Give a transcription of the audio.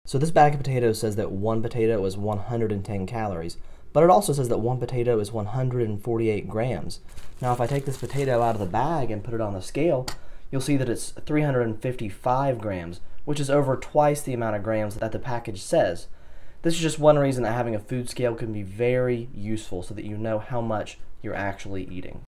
So this bag of potatoes says that one potato is 110 calories, but it also says that one potato is 148 grams. Now if I take this potato out of the bag and put it on the scale, you'll see that it's 355 grams, which is over twice the amount of grams that the package says. This is just one reason that having a food scale can be very useful so that you know how much you're actually eating.